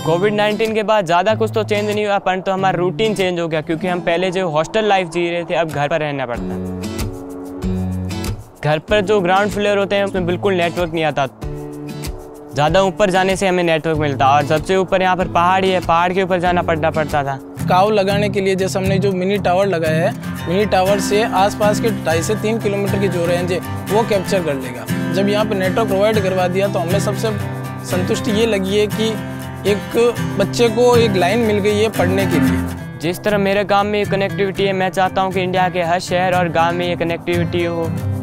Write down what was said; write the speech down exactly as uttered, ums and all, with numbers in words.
Covid nineteen के बाद ज़्यादा कुछ तो चेंज नहीं हुआ, परंतु तो हमारा रूटीन चेंज हो गया, क्योंकि हम पहले जो हॉस्टल लाइफ जी रहे थे अब घर पर रहना पड़ता है। घर पर जो ग्राउंड फ्लोर होते हैं उसमें बिल्कुल नेटवर्क नहीं आता, ज़्यादा ऊपर जाने से हमें नेटवर्क मिलता, और सबसे ऊपर यहाँ पर पहाड़ ही है, पहाड़ के ऊपर जाना पड़ना पड़ता था। काव लगाने के लिए जैसे हमने जो मिनी टावर लगाया है, मिनी टावर से आसपास के ढाई से तीन किलोमीटर की जो रेंज है वो कैप्चर कर लेगा। जब यहाँ पे नेटवर्क प्रोवाइड करवा दिया तो हमें सबसे संतुष्टि ये लगी है कि एक बच्चे को एक लाइन मिल गई है पढ़ने के लिए। जिस तरह मेरे गांव में ये कनेक्टिविटी है, मैं चाहता हूँ कि इंडिया के हर शहर और गांव में ये कनेक्टिविटी हो।